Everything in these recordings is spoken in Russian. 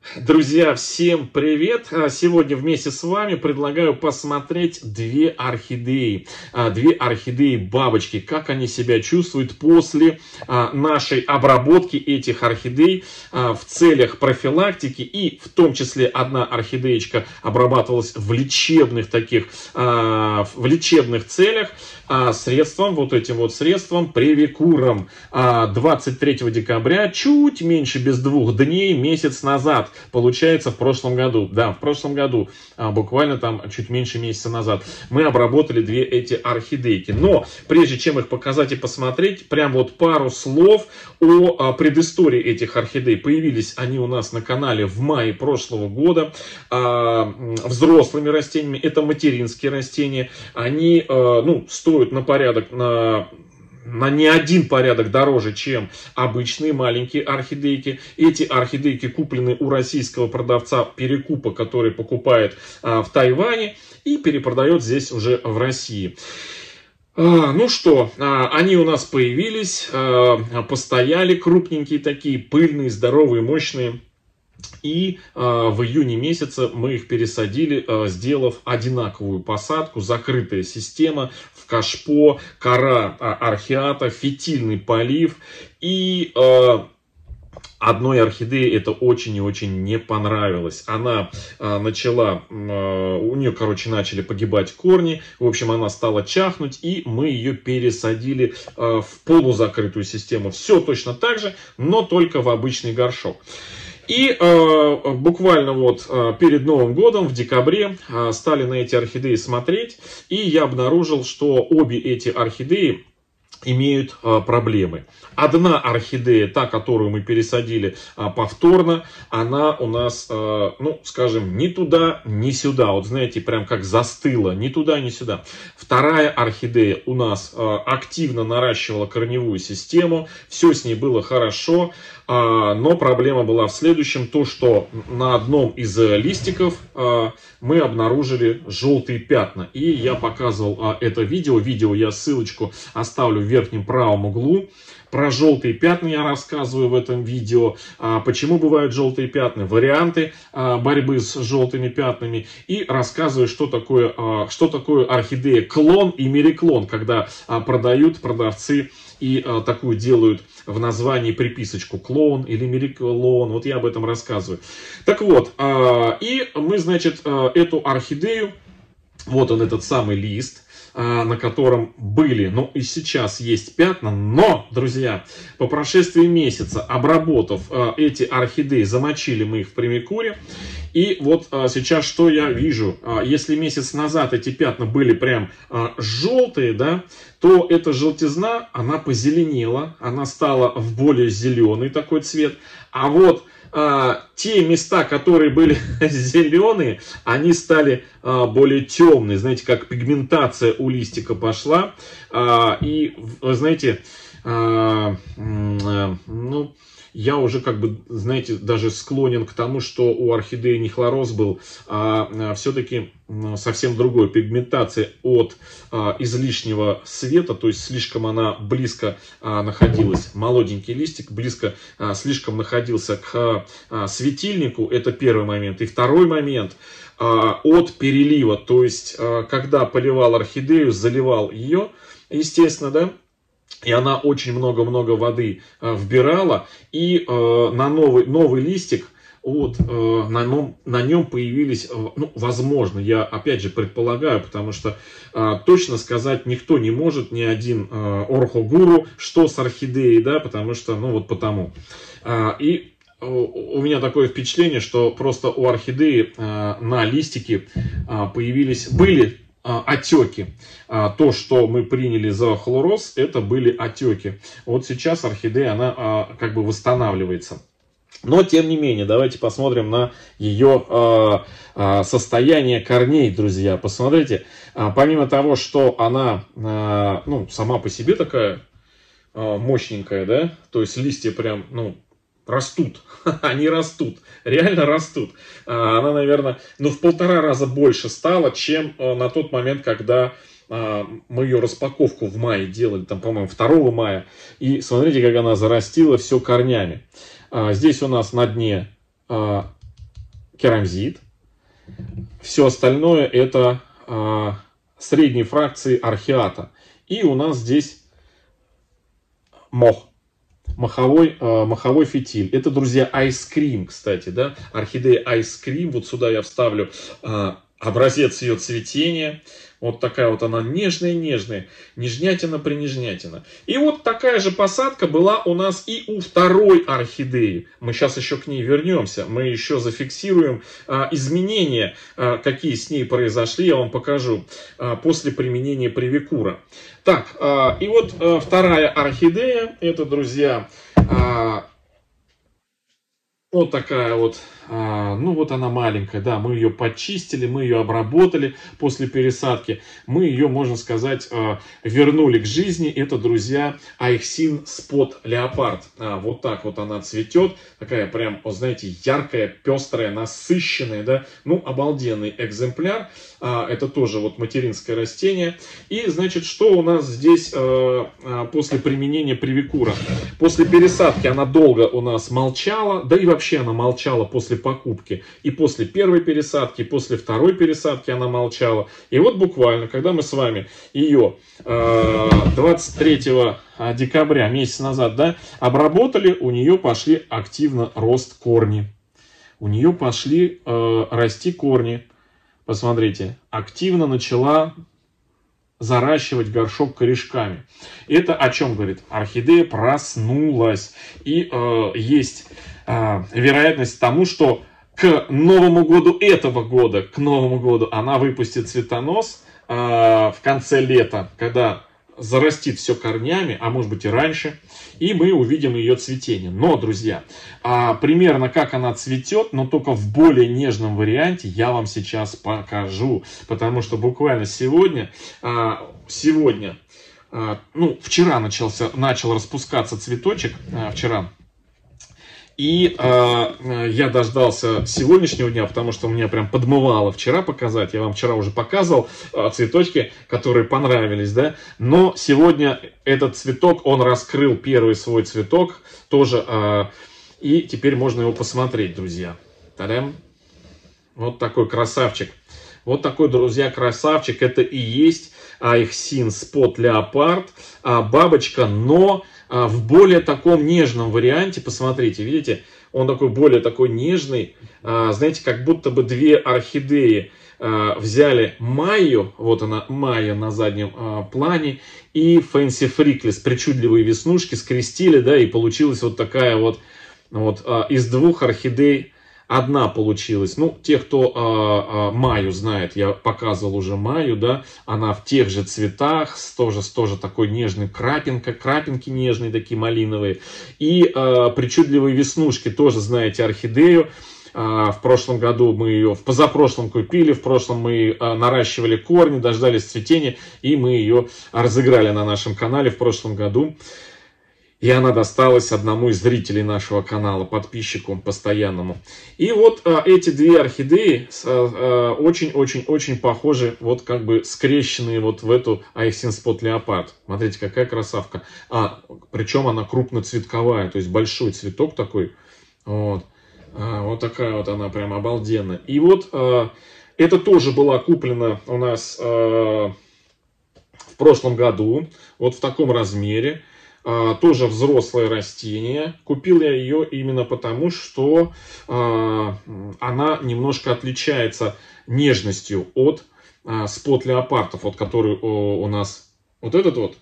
Друзья, всем привет! Сегодня вместе с вами предлагаю посмотреть две орхидеи. Две орхидеи-бабочки. Как они себя чувствуют после нашей обработки этих орхидей в целях профилактики. И в том числе одна орхидеечка обрабатывалась в лечебных целях. Средством, вот этим вот средством, Превикуром, 23 декабря, чуть меньше без 2 дней, месяц назад, получается в прошлом году, да, в прошлом году, буквально там чуть меньше месяца назад, мы обработали две эти орхидейки. Но прежде чем их показать и посмотреть, прям вот пару слов о предыстории этих орхидей. Появились они у нас на канале в мае прошлого года, взрослыми растениями, это материнские растения, они, стоят на порядок, на не один порядок дороже, чем обычные маленькие орхидейки. Эти орхидейки куплены у российского продавца Перекупа, который покупает в Тайване и перепродает здесь уже в России. Ну что, они у нас появились, постояли, крупненькие такие, пыльные, здоровые, мощные. И в июне месяце мы их пересадили, сделав одинаковую посадку, закрытая система, в кашпо, кора археата, фитильный полив. И одной орхидее это очень и очень не понравилось. Она начала, у нее, начали погибать корни. В общем, она стала чахнуть, и мы ее пересадили в полузакрытую систему. Все точно так же, но только в обычный горшок. И буквально вот перед Новым годом, в декабре, стали на эти орхидеи смотреть. И я обнаружил, что обе эти орхидеи имеют проблемы. Одна орхидея, та, которую мы пересадили повторно, она у нас, скажем, ни туда, ни сюда. Вот знаете, прям как застыла, ни туда, ни сюда. Вторая орхидея у нас активно наращивала корневую систему, все с ней было хорошо. Но проблема была в следующем, то что на одном из листиков мы обнаружили желтые пятна. И я показывал это видео я ссылочку оставлю в верхнем правом углу. Про желтые пятна я рассказываю в этом видео, почему бывают желтые пятна, варианты борьбы с желтыми пятнами. И рассказываю, что такое орхидея клон и мериклон, когда продают продавцы и такую делают в названии приписочку клон или мериклон. Вот я об этом рассказываю. Так вот, и мы, значит, эту орхидею, вот он этот самый лист, на котором были, и сейчас есть пятна, но, друзья, по прошествии месяца, обработав эти орхидеи, замочили мы их в Превикуре, и вот сейчас что я вижу, если месяц назад эти пятна были прям желтые, да, то эта желтизна, она позеленела, она стала в более зеленый такой цвет, а вот те места, которые были зеленые, они стали более темные. Знаете, как пигментация у листика пошла. И, знаете, я уже знаете, даже склонен к тому, что у орхидеи не хлороз был, а все-таки совсем другой. Пигментация от излишнего света, то есть слишком она близко находилась, молоденький листик, слишком находился к светильнику, это первый момент. И второй момент, от перелива, то есть когда поливал орхидею, заливал ее, естественно, да, и она очень много-много воды вбирала, и на новый листик, вот, на нем появились, возможно, я опять же предполагаю, потому что точно сказать никто не может, ни один орхогуру, что с орхидеей, да, потому что, потому. И у меня такое впечатление, что просто у орхидеи на листике были отеки. То, что мы приняли за хлороз, это были отеки. Вот сейчас орхидея, она восстанавливается. Но, тем не менее, давайте посмотрим на ее состояние корней, друзья. Посмотрите, помимо того, что она сама по себе такая мощненькая, да, то есть листья прям, растут, они растут, реально растут. Она, наверное, в 1,5 раза больше стала, чем на тот момент, когда мы ее распаковку в мае делали, там, по-моему, 2 мая. И смотрите, как она зарастила все корнями. Здесь у нас на дне керамзит. Все остальное это средней фракции археата. И у нас здесь мох. Моховой фитиль. Это, друзья, Ice Cream, кстати, да, орхидея Ice Cream. Вот сюда я вставлю образец ее цветения. Вот такая вот она нежная-нежная, нежнятина-принежнятина. И вот такая же посадка была у нас и у второй орхидеи. Мы сейчас еще к ней вернемся. Мы еще зафиксируем изменения, какие с ней произошли. Я вам покажу после применения привикура. Так, и вот вторая орхидея. Это, друзья, вот такая вот, ну вот она маленькая, да, мы ее почистили, мы ее обработали после пересадки. Мы ее, можно сказать, вернули к жизни. Это, друзья, Айхсин Спот Леопард. Вот так вот она цветет. Такая прям, вот, знаете, яркая, пестрая, насыщенная, да. Ну, обалденный экземпляр. Это тоже вот материнское растение. И, значит, что у нас здесь после применения привикура? После пересадки она долго у нас молчала, да и вообще она молчала после покупки. И после первой пересадки, и после второй пересадки она молчала. И вот буквально, когда мы с вами ее 23 декабря, месяц назад, да, обработали, у нее пошли активно рост корни. У нее пошли расти корни. Посмотрите, активно начала заращивать горшок корешками. Это о чем говорит? Орхидея проснулась. И есть вероятность тому, что к Новому году этого года, к Новому году она выпустит цветонос в конце лета, когда зарастит все корнями, а может быть и раньше, и мы увидим ее цветение. Но, друзья, примерно как она цветет, но только в более нежном варианте, я вам сейчас покажу. Потому что буквально сегодня, ну, вчера начал распускаться цветочек, вчера. И я дождался сегодняшнего дня, потому что меня прям подмывало вчера показать. Я вам вчера уже показывал цветочки, которые понравились, да. Но сегодня этот цветок, он раскрыл первый свой цветок тоже. И теперь можно его посмотреть, друзья. Та-дам! Вот такой красавчик. Вот такой, друзья, красавчик. Это и есть Айхсин Спот Леопард. Бабочка, но в более таком нежном варианте. Посмотрите, видите, он такой более такой нежный. Знаете, как будто бы две орхидеи взяли Майю, вот она, Майя на заднем плане, и Fancy Freckles, причудливые веснушки, скрестили, да, и получилась вот такая вот из двух орхидей одна получилась. Ну, те, кто Майю знает, я показывал уже Майю, да, она в тех же цветах, тоже такой нежный крапинки нежные, такие малиновые. И причудливые веснушки, тоже знаете орхидею. В прошлом году мы ее, в позапрошлом купили, в прошлом мы наращивали корни, дождались цветения, и мы ее разыграли на нашем канале в прошлом году. И она досталась одному из зрителей нашего канала, подписчику постоянному. И вот эти две орхидеи очень-очень-очень похожи, вот как бы скрещенные вот в эту Айхсин Спот Леопард. Смотрите, какая красавка. Причем она крупноцветковая, то есть большой цветок такой. Вот. Вот такая вот она прям обалденная. И вот это тоже была куплена у нас в прошлом году, вот в таком размере. Тоже взрослое растение. Купил я ее именно потому, что она немножко отличается нежностью от спот леопардов, вот который у нас вот этот вот.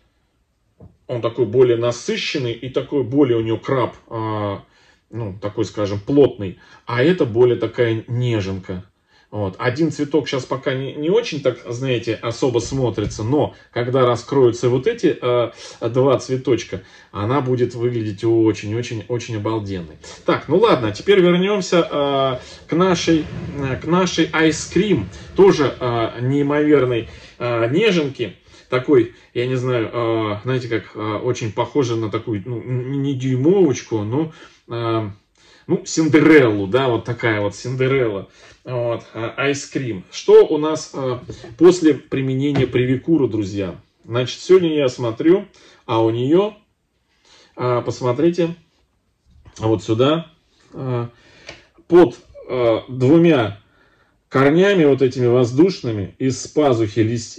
Он такой более насыщенный и такой более у него краб, ну такой, скажем, плотный. А это более такая неженка. Вот. Один цветок сейчас пока не очень, так, знаете, особо смотрится, но когда раскроются вот эти два цветочка, она будет выглядеть очень-очень-очень обалденной. Так, ну ладно, теперь вернемся к нашей Ice Cream, тоже неимоверной неженки. Такой, я не знаю, знаете, как очень похоже на такую, ну, не дюймовочку, но... ну, Синдереллу, да, вот такая вот Синдерелла, вот, Ice Cream. Что у нас после применения привикура, друзья? Значит, сегодня я смотрю, а у нее, посмотрите, вот сюда, под двумя корнями вот этими воздушными из пазухи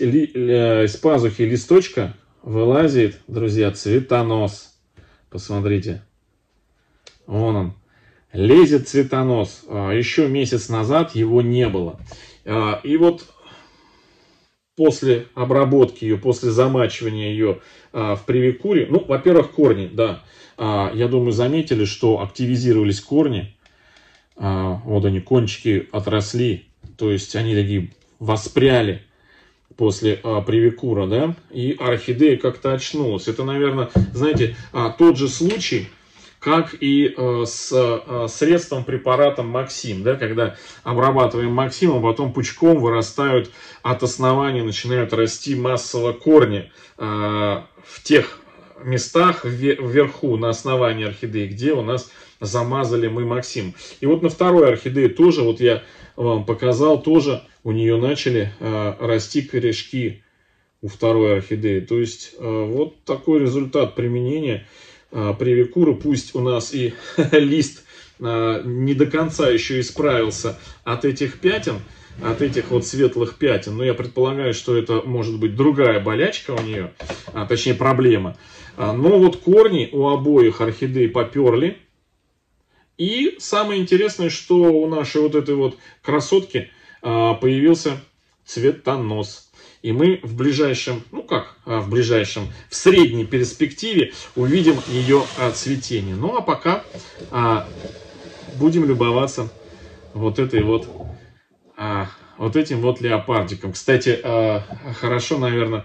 листочка вылазит, друзья, цветонос. Посмотрите. Вон он. Лезет цветонос. Еще месяц назад его не было. И вот после обработки ее, после замачивания ее в привикуре, ну, во-первых, корни, да. Я думаю, заметили, что активизировались корни. Вот они, кончики отросли. То есть они такие воспряли после привикура, да. И орхидея как-то очнулась. Это, наверное, знаете, тот же случай, как и с средством, препаратом Максим, да, когда обрабатываем Максимом, потом пучком вырастают от основания, начинают расти массово корни в тех местах вверху, на основании орхидеи, где у нас замазали мы Максим. И вот на второй орхидее тоже, вот я вам показал, тоже у нее начали расти корешки у второй орхидеи. То есть вот такой результат применения привикура. Пусть у нас и лист не до конца еще исправился от этих пятен, от этих вот светлых пятен, но я предполагаю, что это может быть другая болячка у нее, точнее проблема. Но вот корни у обоих орхидей поперли. И самое интересное, что у нашей вот этой вот красотки появился цветонос. И мы в ближайшем, ну как в ближайшем, в средней перспективе увидим ее цветение. Ну а пока будем любоваться вот этой вот, вот этим вот леопардиком. Кстати, хорошо, наверное,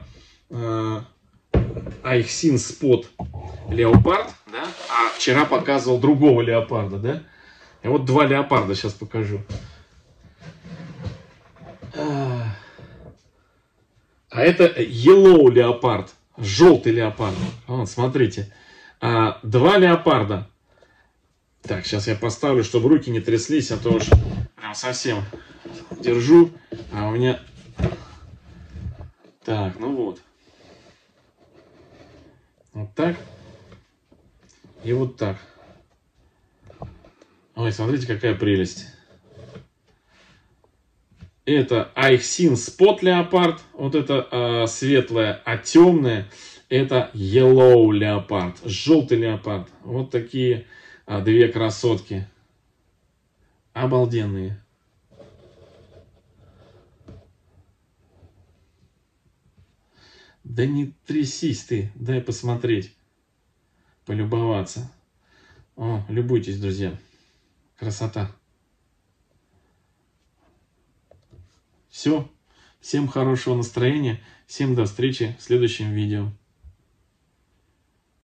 Айхсин спот леопард, да? А вчера показывал другого леопарда, да? И вот два леопарда сейчас покажу. А это yellow леопард, желтый леопард. Вот, смотрите, два леопарда. Так, сейчас я поставлю, чтобы руки не тряслись, а то уж прям совсем держу. А у меня... Так, ну вот. Вот так. И вот так. Ой, смотрите, какая прелесть. Это Айхсин спот леопард, вот это светлое, а темное это yellow леопард, желтый леопард. Вот такие две красотки. Обалденные. Да не трясись ты, дай посмотреть, полюбоваться. О, любуйтесь, друзья. Красота. Все. Всем хорошего настроения. Всем до встречи в следующем видео.